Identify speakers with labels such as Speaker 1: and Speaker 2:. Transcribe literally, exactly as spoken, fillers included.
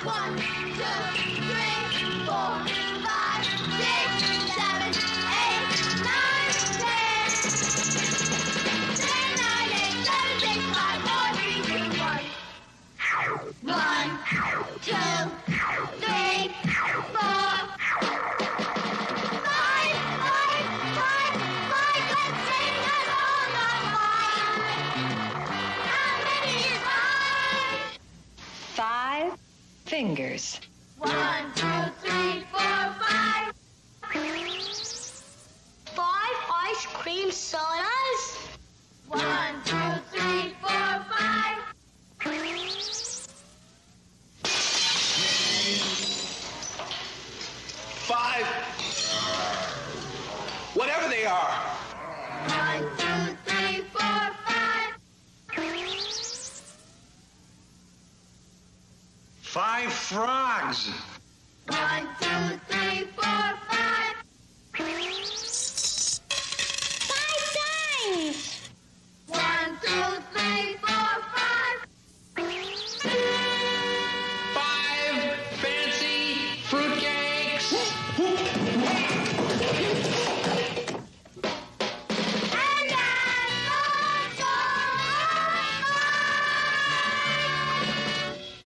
Speaker 1: One, two, three, four, five, six, seven, eight, nine, ten. Ten, nine, eight, seven, six, five, four, three, two, one. One, two, three, four. Five, five, five, five. Let's sing along on five. How many is five?
Speaker 2: Five fingers.
Speaker 1: One, two, three, four, five. Five ice cream sodas. One, two, three, four, five.
Speaker 3: Five. Whatever they are.
Speaker 1: One, two, three, four, five.
Speaker 3: Five frogs.
Speaker 1: One, two, three,